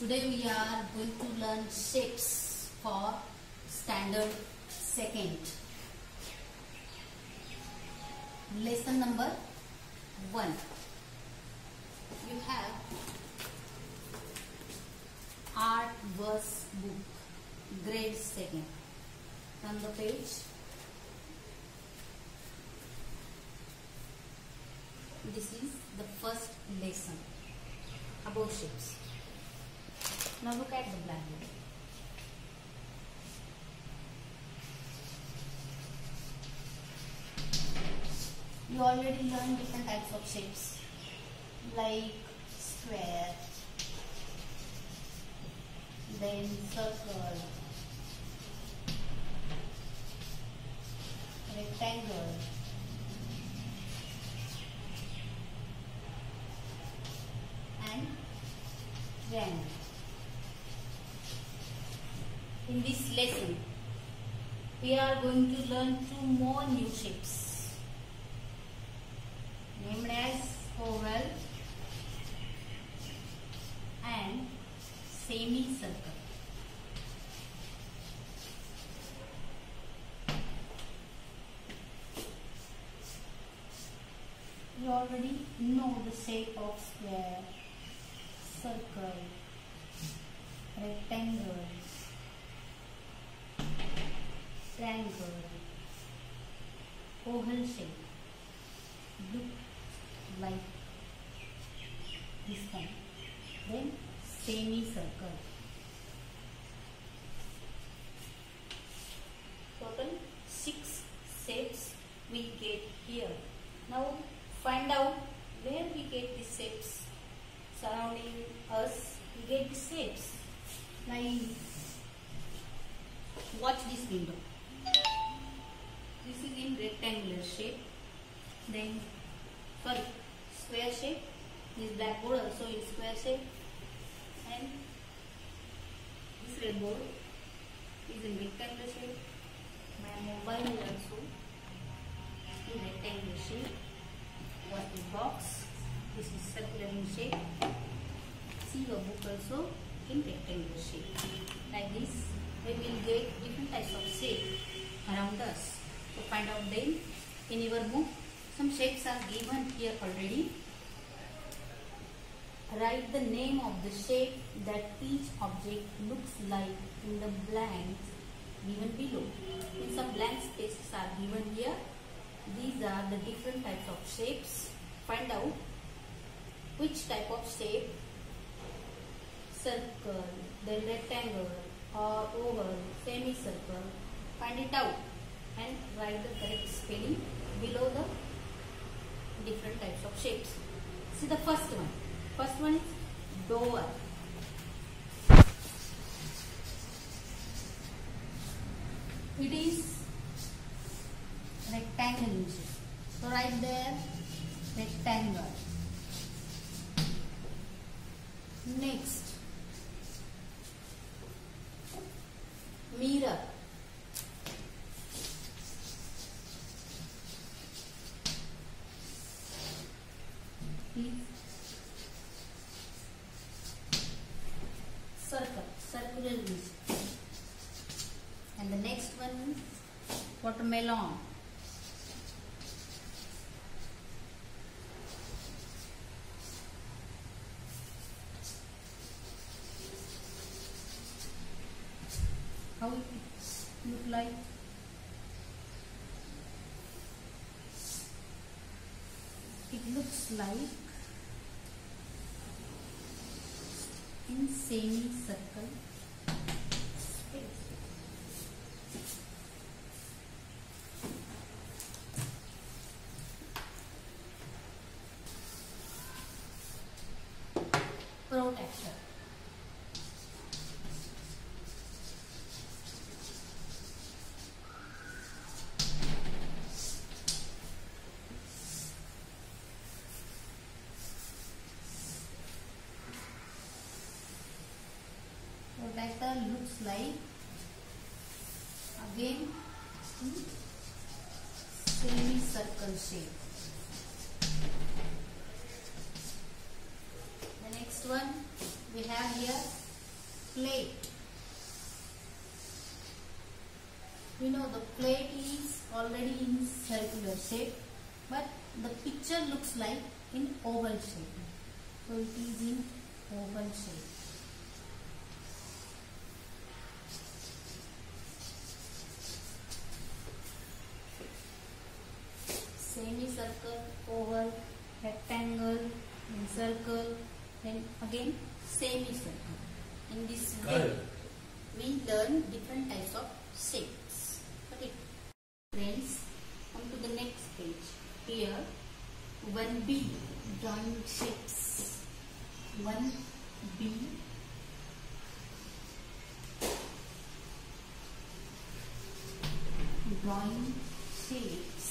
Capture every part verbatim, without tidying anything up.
Today we are going to learn shapes for standard second. Lesson number one. You have art verse book, grade second. On the page. This is the first lesson about shapes. Now look at the blackboard. You already learned different types of shapes like square, then circle, rectangle, and triangle. In this lesson, we are going to learn two more new shapes named as oval and semicircle. You already know the shape of square, circle, rectangle, triangle, oval shape. Look like this one. Then semicircle. Total six shapes we get here. Now find out where we get these shapes. Surrounding us, we get these shapes. Like, watch this window. This is in rectangular shape. Then, sorry, square shape. This blackboard also in square shape. And this red board is in rectangular shape. My mobile is also in rectangular shape. Watch this box. This is circular in shape. See your book also in rectangular shape. Like this, we will get different types of shape around us. To find out them in your book, some shapes are given here already. Write the name of the shape that each object looks like in the blanks given below. In some blank spaces are given here. These are the different types of shapes. Find out which type of shape, circle, then rectangle, or oval, semicircle. Find it out and write the correct spelling below the different types of shapes. See the first one. First one is door. It is rectangle in shape. So write there rectangle. Next, mirror. Circle, circular dish. And the next one, watermelon. How it look like? It looks like in semicircle space. Protector. Protector looks like again semicircle shape. The next one we have here plate. We know the plate is already in circular shape, but the picture looks like in oval shape. So it is in oval shape. Semicircle, oval, rectangle, then circle, then again semicircle. In this way, we learn different types of shapes. Okay, friends, come to the next page. Here, one B, drawing shapes. one B, drawing shapes.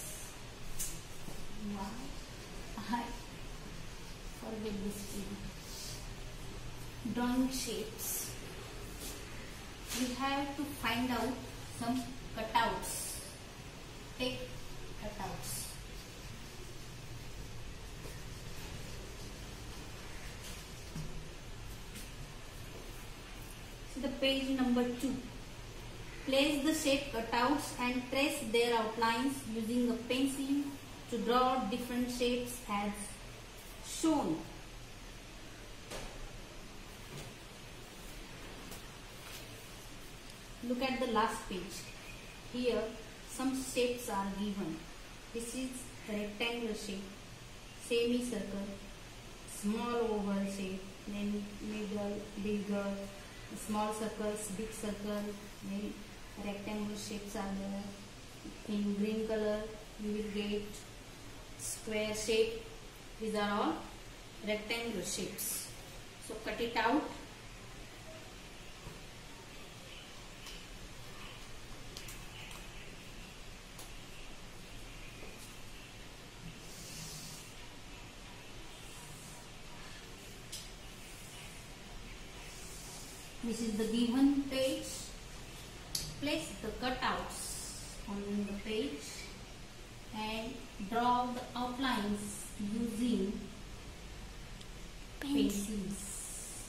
Why? I forget this thing. Drawing shapes. We have to find out some cutouts. Take cutouts. See the page number two. Place the shape cutouts and trace their outlines using a pencil to draw different shapes as shown. Look at the last page. Here some shapes are given. This is rectangular shape, semicircle, small oval shape, then middle, bigger, small circles, big circle, then rectangular shapes are there. In green color you will get square shape. These are all rectangular shapes. So cut it out. This is the given page. Place the cutouts on the page and draw the outlines using pencils.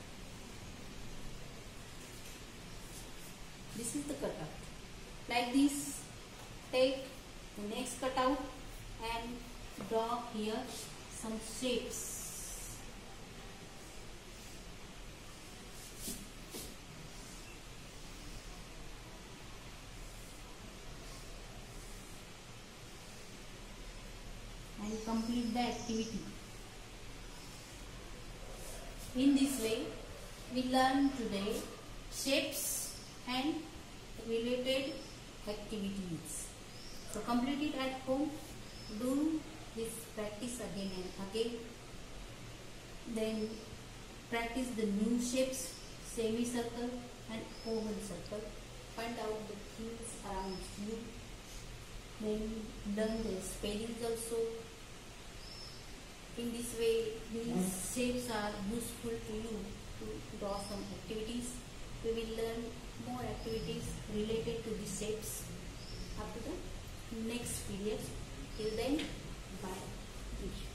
This is the cutout. Like this, take the next cutout and draw here some shapes. And complete the activity. In this way, we learn today shapes and related activities. So complete it at home. Do this practice again and again. Then practice the new shapes, semicircle and oval circle. Find out the things around you. Then learn the spellings also. In this way, these shapes are useful to you to draw some activities. We will learn more activities related to these shapes after the next period. Till then, bye.